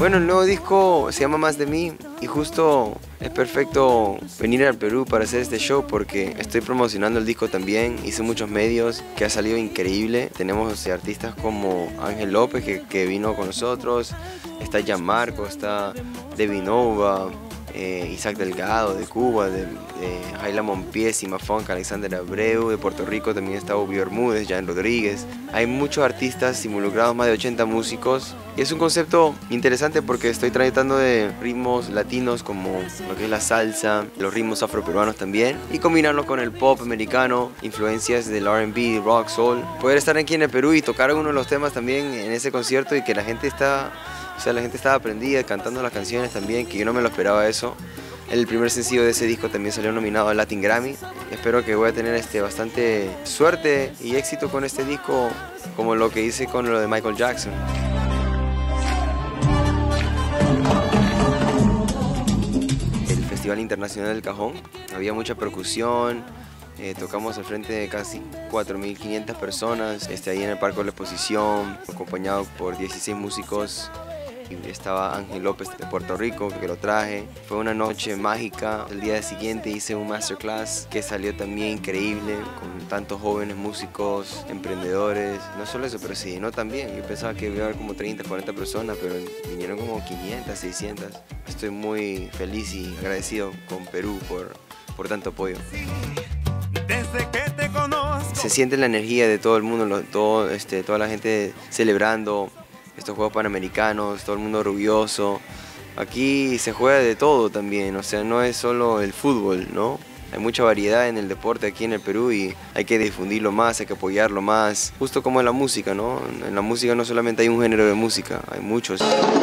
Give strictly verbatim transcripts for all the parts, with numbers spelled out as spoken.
Bueno, el nuevo disco se llama Más de mí y justo es perfecto venir al Perú para hacer este show porque estoy promocionando el disco también, hice muchos medios, que ha salido increíble. Tenemos o sea, artistas como Ángel López que, que vino con nosotros, está Gianmarco, está Devinova, eh, Isaac Delgado de Cuba, de, de Jaila Monpié, Sima Funk, Alexander Abreu, de Puerto Rico también está Obi Bermúdez, Jan Rodríguez. Hay muchos artistas involucrados, más de ochenta músicos. Y es un concepto interesante porque estoy tratando de ritmos latinos como lo que es la salsa, los ritmos afroperuanos también, y combinarlos con el pop americano, influencias del R and B, rock, soul. Poder estar aquí en el Perú y tocar uno de los temas también en ese concierto y que la gente está, o sea, la gente estaba aprendida cantando las canciones también, que yo no me lo esperaba eso. El primer sencillo de ese disco también salió nominado al Latin Grammy. Espero que voy a tener este, bastante suerte y éxito con este disco, como lo que hice con lo de Michael Jackson. El Festival Internacional del Cajón, había mucha percusión, eh, tocamos al frente de casi cuatro mil quinientas personas, este, ahí en el Parque de la Exposición, acompañado por dieciséis músicos. Estaba Ángel López de Puerto Rico, que lo traje. Fue una noche mágica. El día siguiente hice un masterclass que salió también increíble, con tantos jóvenes músicos, emprendedores. No solo eso, pero se llenó también. Yo pensaba que iba a haber como treinta, cuarenta personas, pero vinieron como quinientas, seiscientas. Estoy muy feliz y agradecido con Perú por, por tanto apoyo. Desde que te conozco. Se siente la energía de todo el mundo, todo, este, toda la gente celebrando estos Juegos Panamericanos, todo el mundo orgulloso. Aquí se juega de todo también, o sea, no es solo el fútbol, ¿no? Hay mucha variedad en el deporte aquí en el Perú y hay que difundirlo más, hay que apoyarlo más. Justo como en la música, ¿no? En la música no solamente hay un género de música, hay muchos.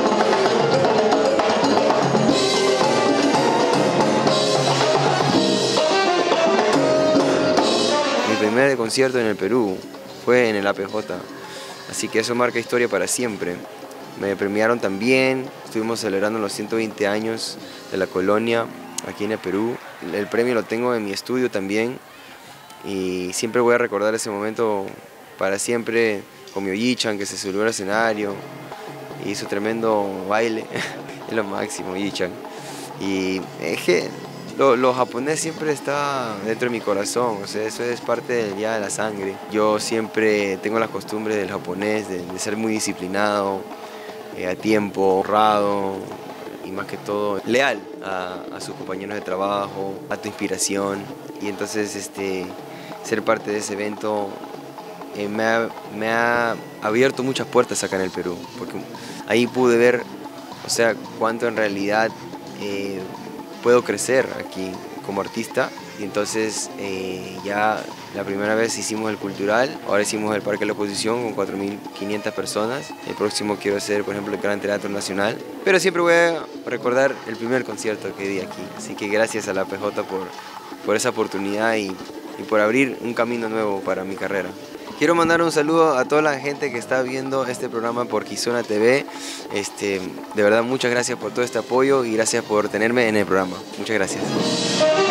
Mi primer concierto en el Perú fue en el A P J. Así que eso marca historia para siempre. Me premiaron también, estuvimos celebrando los ciento veinte años de la colonia aquí en el Perú. El premio lo tengo en mi estudio también y siempre voy a recordar ese momento para siempre con mi Oyi-chan, que se subió al escenario y hizo tremendo baile. Es lo máximo, Oyi-chan. Y es que Lo, lo japonés siempre está dentro de mi corazón, o sea, eso es parte del día de la sangre. Yo siempre tengo la costumbre del japonés, de, de ser muy disciplinado, eh, a tiempo, honrado y más que todo leal a, a sus compañeros de trabajo, a tu inspiración. Y entonces este, ser parte de ese evento eh, me, ha, me ha abierto muchas puertas acá en el Perú, porque ahí pude ver, o sea, cuánto en realidad eh, puedo crecer aquí como artista. Y entonces eh, ya la primera vez hicimos el cultural, ahora hicimos el Parque de la Exposición con cuatro mil quinientas personas. El próximo quiero hacer, por ejemplo, el Gran Teatro Nacional. Pero siempre voy a recordar el primer concierto que di aquí. Así que gracias a la P J por, por esa oportunidad y, y por abrir un camino nuevo para mi carrera. Quiero mandar un saludo a toda la gente que está viendo este programa por Quizona T V. Este, de verdad, muchas gracias por todo este apoyo y gracias por tenerme en el programa. Muchas gracias.